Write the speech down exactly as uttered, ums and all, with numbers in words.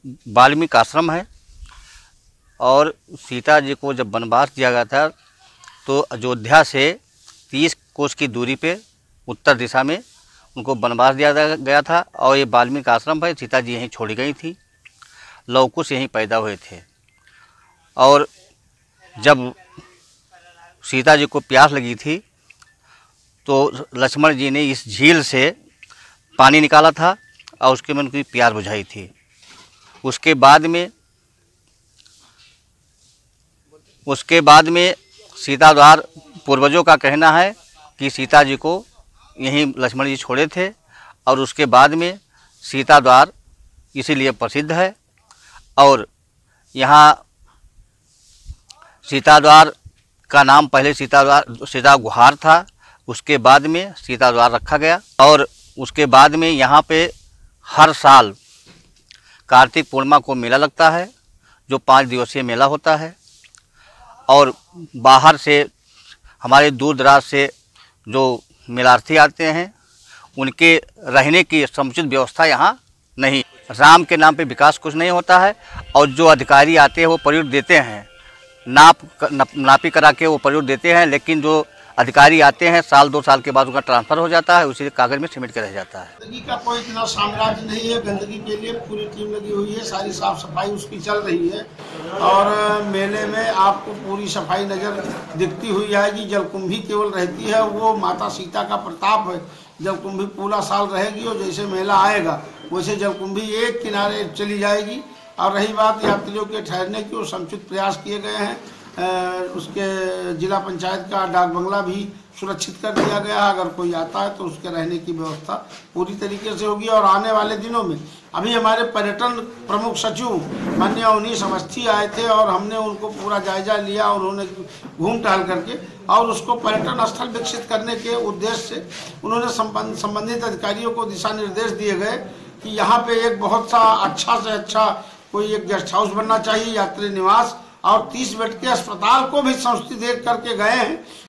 वाल्मीकि आश्रम है और सीता जी को जब वनवास दिया गया था तो अयोध्या से तीस कोस की दूरी पे उत्तर दिशा में उनको वनवास दिया गया था और ये वाल्मीकि आश्रम है। सीता जी यहीं छोड़ी गई थी, लव कुश यहीं पैदा हुए थे और जब सीता जी को प्यास लगी थी तो लक्ष्मण जी ने इस झील से पानी निकाला था और उसके में उनकी प्यास बुझाई थी। उसके बाद में उसके बाद में सीता द्वार पूर्वजों का कहना है कि सीता जी को यहीं लक्ष्मण जी छोड़े थे और उसके बाद में सीता द्वार इसीलिए प्रसिद्ध है। और यहाँ सीता द्वार का नाम पहले सीता द्वार सीता गुहार था, उसके बाद में सीता द्वार रखा गया। और उसके बाद में यहाँ पे हर साल कार्तिक पूर्णिमा को मेला लगता है जो पाँच दिवसीय मेला होता है और बाहर से हमारे दूर दराज से जो मेलार्थी आते हैं उनके रहने की समुचित व्यवस्था यहाँ नहीं। राम के नाम पे विकास कुछ नहीं होता है और जो अधिकारी आते हैं वो प्रयोग देते हैं, नाप नापी करा के वो प्रयोग देते हैं, लेकिन जो अधिकारी आते हैं साल दो साल के बाद उनका ट्रांसफ़र हो जाता है, उसी कागज़ में सिमट के रह जाता है। गंदगी का कोई इतना साम्राज्य नहीं है। गंदगी के लिए पूरी टीम लगी हुई है, सारी साफ सफाई उसकी चल रही है और मेले में आपको पूरी सफाई नज़र दिखती हुई आएगी। जलकुंभी केवल रहती है, वो माता सीता का प्रताप है। जलकुंभी पूरा साल रहेगी और जैसे मेला आएगा वैसे जलकुंभी एक किनारे चली जाएगी। और रही बात यात्रियों के ठहरने की, वो समुचित प्रयास किए गए हैं। उसके जिला पंचायत का डाक बंगला भी सुरक्षित कर दिया गया है। अगर कोई आता है तो उसके रहने की व्यवस्था पूरी तरीके से होगी। और आने वाले दिनों में अभी हमारे पर्यटन प्रमुख सचिव माननीय अवनीश अवस्थी आए थे और हमने उनको पूरा जायजा लिया, उन्होंने घूम टहल करके और उसको पर्यटन स्थल विकसित करने के उद्देश्य से उन्होंने संबंधित अधिकारियों को दिशा निर्देश दिए गए कि यहाँ पे एक बहुत सा अच्छा से अच्छा कोई एक गेस्ट हाउस बनना चाहिए, यात्री निवास, और तीस बेड के अस्पताल को भी संस्थित देख करके गए हैं।